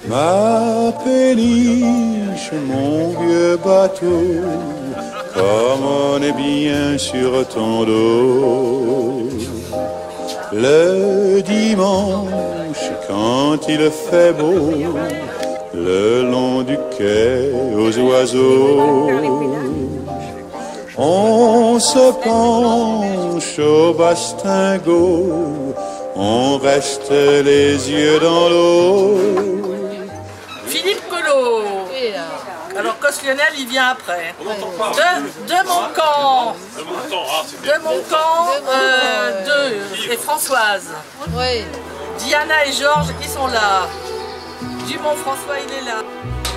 Ma péniche, mon vieux bateau, comme on est bien sur ton dos. Le dimanche, quand il fait beau, le long du quai aux oiseaux, on se penche au bastingot, on reste les yeux dans l'eau. Philippe Collot. Alors Cos Lionel, il vient après. De mon camp. Deux. Et Françoise. Oui. Diana et Georges, ils sont là. Dumont François, il est là.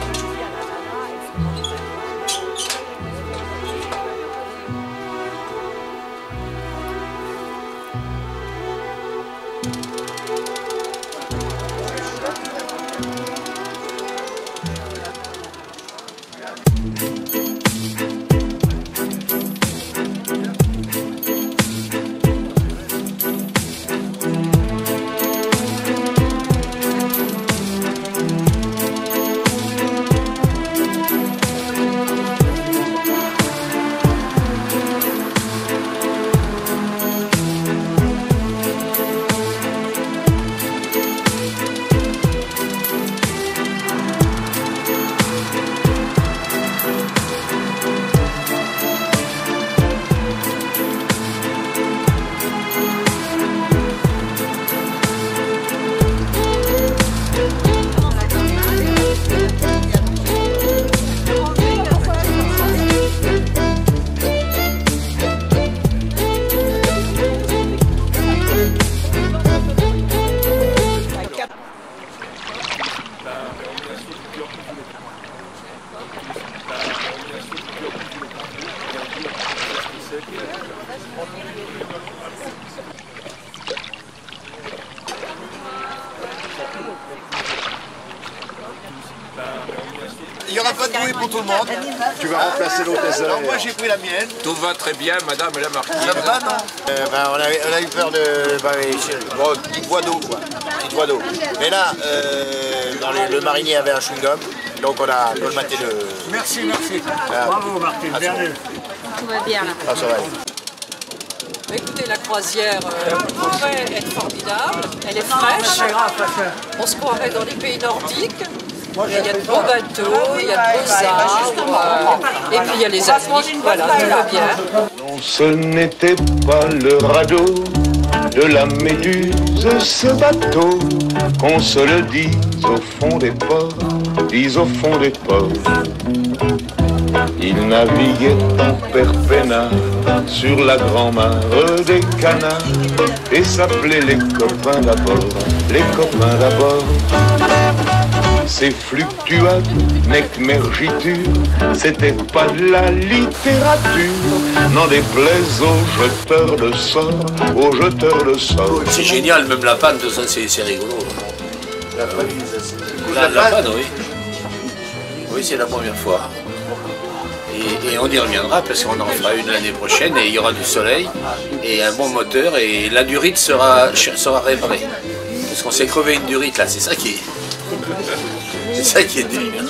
Il n'y aura pas de bouée pour tout le monde. Tu vas remplacer l'hôtesse. Alors moi j'ai pris la mienne. Tout va très bien, madame la marquise. Ça va, non on a eu peur de... petite voie d'eau, quoi. Petite voie d'eau. Mais là, le marinier avait un chewing-gum, donc on a colmaté le... Merci, merci. Bravo Martine, bienvenue. Tout va bien là. Ah, ça va. Écoutez, la croisière pourrait être formidable. Elle est fraîche. On se croirait dans les pays nordiques. Il y a de beaux bateaux, il y a de beaux arbres, et puis il y a les amis, voilà, tout va bien. Non, ce n'était pas le radeau de la Méduse, ce bateau, qu'on se le dise au fond des ports, dise au fond des ports. Il naviguait en perpénard sur la grand-mare des canards et s'appelait les copains d'abord, les copains d'abord. Ces fluctuates, nec mergiture, c'était pas de la littérature, n'en déplaise aux jeteurs de sorts, aux jeteurs de sorts. C'est génial, même la panne, tout ça, c'est rigolo. La panne, oui. Oui, c'est la première fois. Et on y reviendra parce qu'on en fera une l'année prochaine et il y aura du soleil et un bon moteur et la durite sera réparée. Parce qu'on s'est crevé une durite là, c'est ça qui est... C'est ça qui est délire.